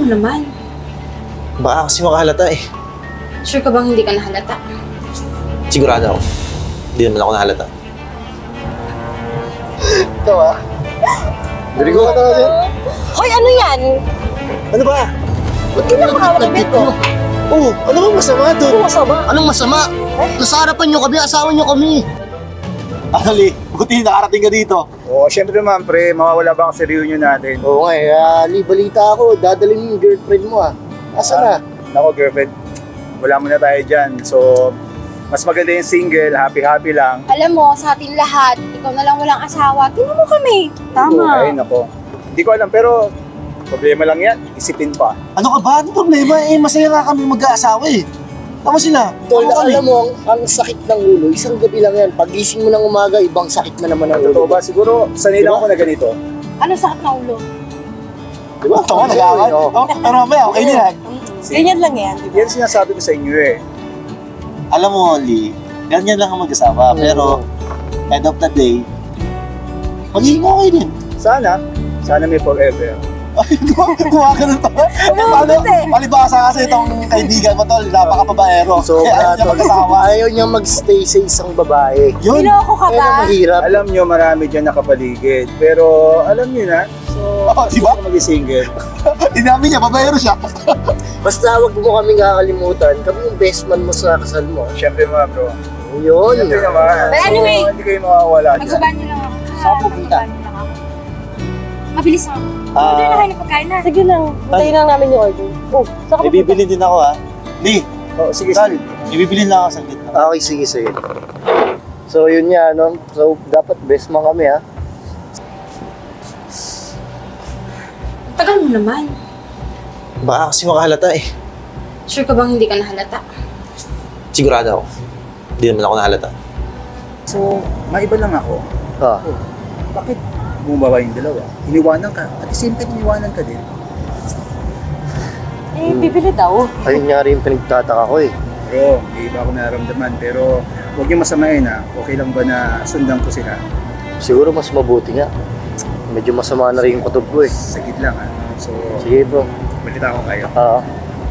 naman. Baka kasi makahalata eh. Sure ka bang hindi ka nahalata? Sigurado ako. Hindi naman ako nahalata. Ikaw ah. Dirigo ka talaga dyan. Hoy, ano yan? Ano ba? Ba't ka nakakawak ng bed ko? Oh, ano bang masama doon? Ano masama? Anong masama? Nasa harapan nyo kami, asawa nyo kami. Ali, buti nakarating ka dito. Oo, syempre naman pre, mawawala ba kasi reunion natin? Oo nga eh, balita ako, dadalhin mo yung girlfriend mo ah. Asa na? Nako girlfriend, wala muna tayo dyan. So, mas maganda yung single, happy-happy lang. Alam mo, sa atin lahat, ikaw na lang walang asawa. Tingnan mo kami. Tama. Ay, nako. Hindi ko alam, pero problema lang yan. Isipin pa. Ano ka ba? Ano problema? Eh, masaya nga kami mag-aasawa eh. Tama sila. Tol, alam mo, ang sakit ng ulo, isang gabi lang yan. Pagising mo ng umaga, ibang sakit na naman ang Totoo ulo. ba? Siguro, sanay lang ako na ganito. Ano sakit na ulo? Diba? Ito ka, nag-aaway. Pero mamaya, okay na yan. Ganyan lang yan. Yan sinasabi ko sa inyo eh. Alam mo, Lee, ganyan lang ang mag-asawa. Pero, end of the day, magiging okay din. Sana may forever. Ay, kuha ka nun pa. Paano? Palibasa kasi itong kaibigan mo, Tol. Napaka-babaero. So, Ayaw niya mag-asawa. ayaw niya magstay sa isang babae. Yun. Niloko ka Kaya ba? mahirap. Alam nyo, marami dyan nakapaligid. Pero, alam nyo na. So, Diba? maging single. Inamin niya, babaero siya. Basta huwag mo kaming kakalimutan. Kami yung best man mo sa kasal mo. Syempre mga bro. Yun. Syempre naman. But anyway, So, hindi kayo mawawala dyan. Magsabahan niyo lang ako. Saan pupunta? Magsabahan niyo lang ako. Mabilis ako. Ah. Order na kayo ng pagkain na. Sige lang, hintayin lang namin yung order. Oh, saka May bibili din ako, ha? Lee, Oh, sige, Tol, sige. may bibili lang ako sa gitna. Okay, sige, sige. So, yun nga, no? So, dapat best man kami, ha? Tagal mo naman. Baka kasi makahalata eh. Sure ka bang hindi ka nahalata? Sigurado ako. Hindi naman ako nahalata. So, maiba lang ako. Ah. Bakit bumaba yung dalawa? Iniwanan ka. At the same time, iniwanan ka din. Eh, bibili daw. Ayun nga rin yung pinagtataka ko, eh. Bro, may iba ako nararamdaman. Pero, huwag niyo masamain ha. Okay lang ba na sundan ko sila? Siguro mas mabuti nga. Medyo masama na rin yung kutob ko, eh. Sagid lang ha. So, Sige, bro. balita ko kayo. Ah.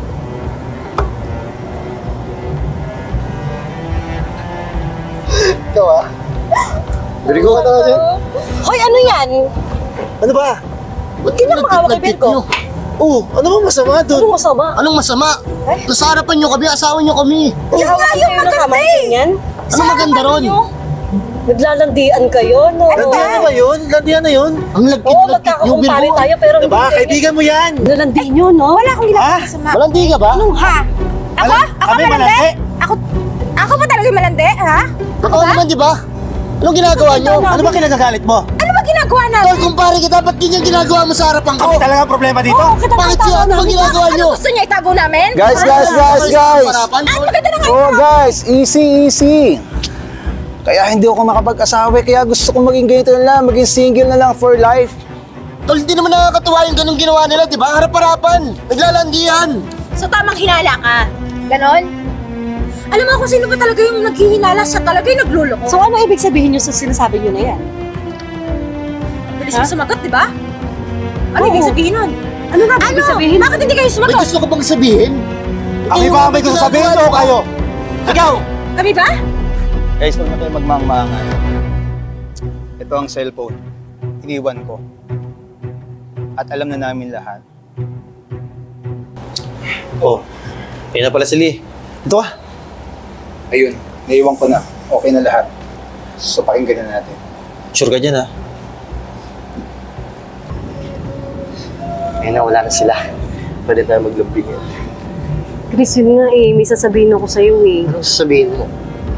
Ikaw, ah. Dirigo ka talaga dyan. Hoy, ano yan? Ano ba? Ba't ka nakakawak ng bed ko? Oh, ano bang masama doon? Ano masama? Anong masama? Nasa harapan nyo kami, asawa nyo kami. Yung maganda yan? Ano maganda ron? Naglalandian kayo, no? Landian na ba yun? Landian na yun? Ang Oo, lagkit-lagkit nyo, magkakakumpare Bilbo. tayo, pero Diba? Kaibigan mo yan. Nalandian nyo, no? Wala akong ginagawa masama. Malandi ka ba? Anong ha? Ako? Ako kami malandi? malandi? Ako ba talaga malandi, ha? Totoo naman, di ba? Anong ginagawa nyo? Ano ba kinagagalit mo? Ano ba ginagawa Tol, natin? kumpare kita, ba't ganyan ginagawa mo sa harapan ko? Kami talaga ang problema dito? Bakit siya? Ano ba ginagawa nyo? Ano gusto niya itago namin? Guys! Harapan? Ay, maganda na nga. Oh guys, easy! Kaya hindi ako makapag-asawa, kaya gusto ko maging ganito na lang, maging single na lang for life. Tol, hindi naman nakakatuwa yung ganung ginawa nila, di ba? Harap-harapan. Naglalandian. So tamang hinala ka. Ganon? Alam mo kung sino ba talaga yung naghihinala, siya talaga yung nagluloko. So, ano ibig sabihin nyo sa sinasabi nyo na yan? Bilis mo sumagot, di ba? Ano Oo. ibig sabihin nun? Ano nga ba ibig sabihin? Bakit hindi kayo May sumagot? gusto ko bang sabihin? Kami ba may gusto sabihin o kayo? Ikaw! Kami ba? Guys, huwag na kayo magmangmangan. Ito ang cellphone. Iniwan ko. At alam na namin lahat. Oh, ayun na pala si Lee. Ito ka. Ayun, naiwan ko na. Okay na lahat. So, pakinggan na natin. Sure ka dyan, ha? Ayun na, wala na sila. Pwede tayo maglambing yan. Chris, yun nga eh. May sasabihin ako sa'yo eh. Anong sasabihin mo?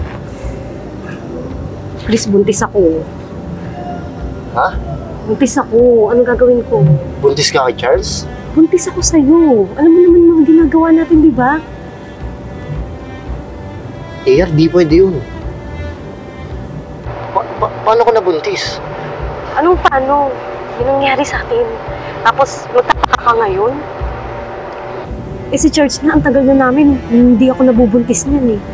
Chris, buntis ako. Ha? Buntis ako. Anong gagawin ko? Buntis ka kay Charles? Buntis ako sa'yo. Alam mo naman mga ginagawa natin, di ba? Di pwede yun. Paano ko nabuntis? Anong paano? Yung nangyari sa atin. Tapos, magtataka ka ngayon? Eh si Church na, ang tagal na namin. Hindi ako nabubuntis niyan eh.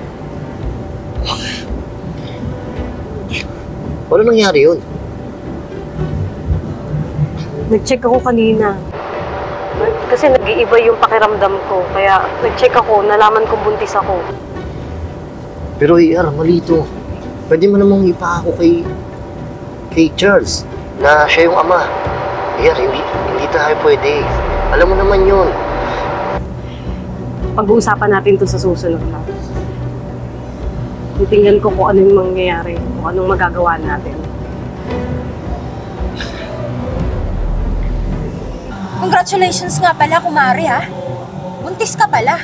Paano nangyari yun? Nag-check ako kanina. Kasi nag-iiba yung pakiramdam ko. Kaya nag-check ako, nalaman ko buntis ako. Pero AR, malito. Pwede mo namang ipako kay Charles na siya yung ama. AR, hindi tayo pwede. Alam mo naman yun. Pag-uusapan natin to sa susunod na. Titingnan ko kung ano yung mangyayari, kung anong magagawa natin. Congratulations nga pala, kumari ha. Buntis ka pala.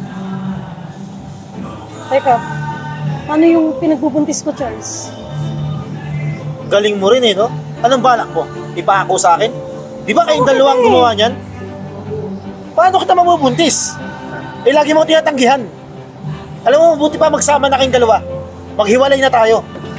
Teka, ano yung pinagbubuntis ko, Charles? Galing mo rin eh, no? Anong balak mo? Ipako sa akin? Di ba kayong dalawang gumawa niyan? Paano kita mabubuntis? Eh, lagi mo tinatanggihan. Alam mo, mabuti pa magsama na kayong dalawa. Maghiwalay na tayo.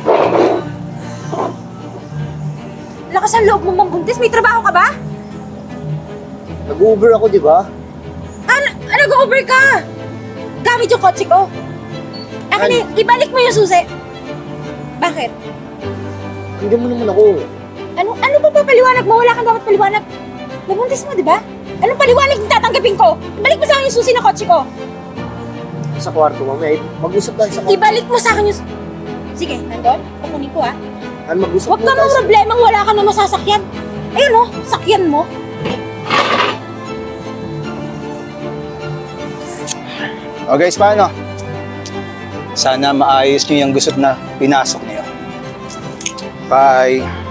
Lakas ang loob mo mambuntis, may trabaho ka ba? Nag-Uber ako, di ba? Nag-over ka! Gamit yung kotse ko. Akin na, ibalik mo yung susi. Bakit? Hanggang mo naman ako. Ano ba papaliwanag mo? Wala kang dapat paliwanag. Nabuntis mo, di ba? Anong paliwanag yung tatanggapin ko? Ibalik mo sa akin yung susi ng kotse ko. Sa kwarto, mamaya. Mag-usap tayo sa kwarto. Ibalik mo sa akin yung... Sige, nandun. Kukunin ko ha. Mag-usap Huwag ka mong problemang wala ka na masasakyan. Ayun o, sakyan mo. O guys, paano? Sana maayos nyo yung gusot na pinasok niyo. Bye!